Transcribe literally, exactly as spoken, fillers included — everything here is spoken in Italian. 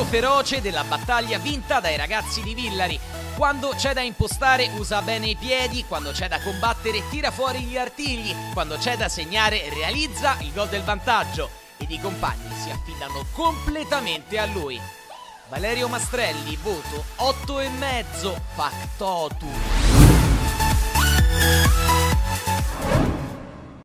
feroce della battaglia vinta dai ragazzi di Villari. Quando c'è da impostare usa bene i piedi, quando c'è da combattere tira fuori gli artigli, quando c'è da segnare realizza il gol del vantaggio ed i compagni si affidano completamente a lui. Valerio Mastrelli, voto otto e mezzo, factotum.